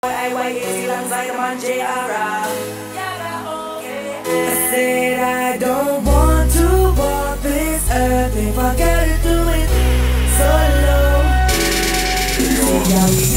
IYAZ lang saya teman JR. I said I don't want to walk this earth if I gotta do it solo.